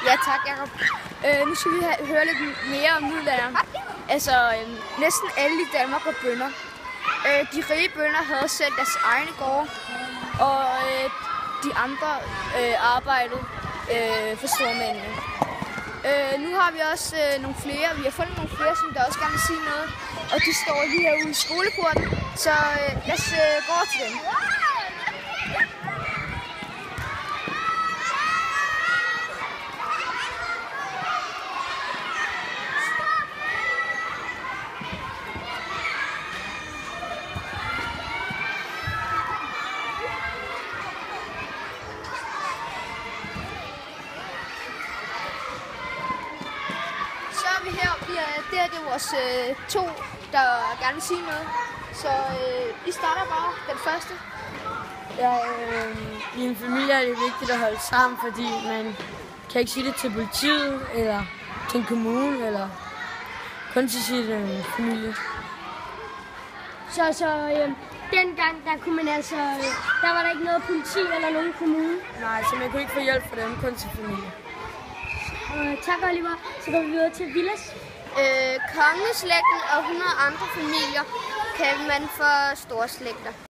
Ja, tak, Jacob. Nu skal vi høre lidt mere om middelalderen. Altså, næsten alle i Danmark var bønder. De rige bønder havde selv deres egne gårde, og de andre arbejdede for stormændene. Nu har vi også nogle flere. Vi har fundet nogle flere, som der også gerne vil sige noget. Og de står lige herude i skoleporten, så lad os gå over til dem. Så er vi heroppe. Det er vores to, der gerne vil sige noget. Så I starter bare den første. Ja, i en familie er det vigtigt at holde sammen, fordi man kan ikke sige det til politiet, eller til en kommune, eller kun til sin familie. Så dengang, der kunne man altså, der var der ikke noget politi eller nogen kommune. Nej, så man kunne ikke få hjælp fra dem, kun til familie. Tak, Oliver. Så går vi videre til Vilas. Kongeslægten og 100 andre familier kan man for storslægter.